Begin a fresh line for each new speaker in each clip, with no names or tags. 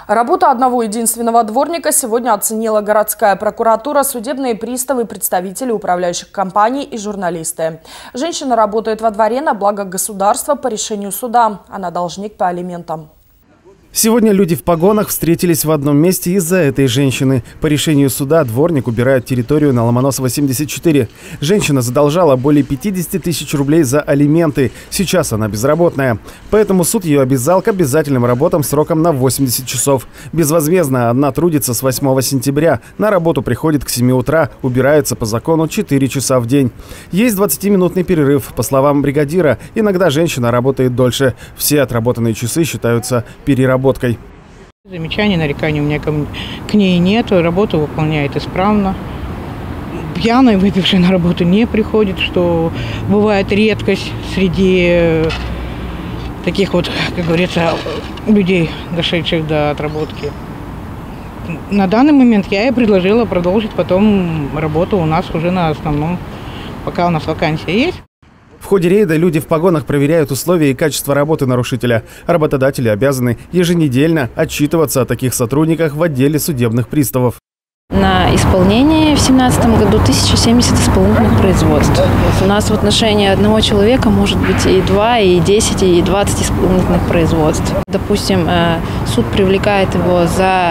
Работу одного единственного дворника сегодня оценила городская прокуратура, судебные приставы, представители управляющих компаний и журналисты. Женщина работает во дворе на благо государства по решению суда. Она должник по алиментам.
Сегодня люди в погонах встретились в одном месте из-за этой женщины. По решению суда дворник убирает территорию на Ломоносова, 74. Женщина задолжала более 50 тысяч рублей за алименты. Сейчас она безработная. Поэтому суд ее обязал к обязательным работам сроком на 80 часов. Безвозмездно она трудится с 8 сентября. На работу приходит к 7 утра, убирается по закону 4 часа в день. Есть 20-минутный перерыв. По словам бригадира, иногда женщина работает дольше. Все отработанные часы считаются переработкой.
Замечаний, нареканий у меня к ней нет, работу выполняет исправно. Пьяной, выпившей на работу не приходит, что бывает редкость среди таких вот, как говорится, людей, дошедших до отработки. На данный момент я ей предложила продолжить потом работу у нас уже на основном, пока у нас вакансия есть.
В ходе рейда люди в погонах проверяют условия и качество работы нарушителя. Работодатели обязаны еженедельно отчитываться о таких сотрудниках в отделе судебных приставов.
На исполнение в 2017 году 1070 исполнительных производств. У нас в отношении одного человека может быть и 2, и 10, и 20 исполнительных производств. Допустим, суд привлекает его за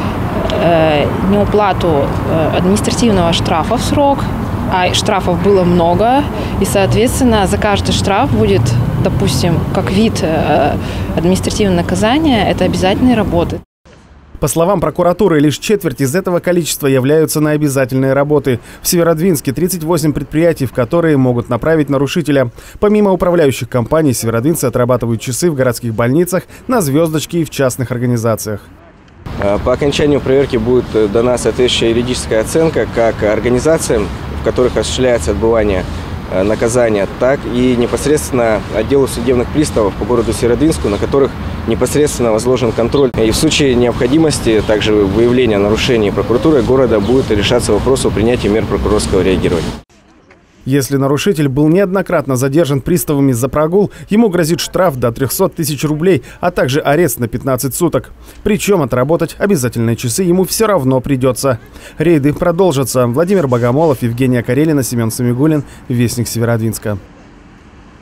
неуплату административного штрафа в срок, а штрафов было много, и, соответственно, за каждый штраф будет, допустим, как вид административного наказания, это обязательные работы.
По словам прокуратуры, лишь четверть из этого количества являются на обязательные работы. В Северодвинске 38 предприятий, в которые могут направить нарушителя. Помимо управляющих компаний, северодвинцы отрабатывают часы в городских больницах, на звездочке и в частных организациях.
По окончанию проверки будет дана соответствующая юридическая оценка как организациям, в которых осуществляется отбывание наказания, так и непосредственно отделу судебных приставов по городу Северодвинску, на которых непосредственно возложен контроль. И в случае необходимости, также выявления нарушений прокуратуры города, будет решаться вопрос о принятии мер прокурорского реагирования.
Если нарушитель был неоднократно задержан приставами за прогул, ему грозит штраф до 300 тысяч рублей, а также арест на 15 суток. Причем отработать обязательные часы ему все равно придется. Рейды продолжатся. Владимир Богомолов, Евгения Карелина, Семен Самигуллин. Вестник Северодвинска.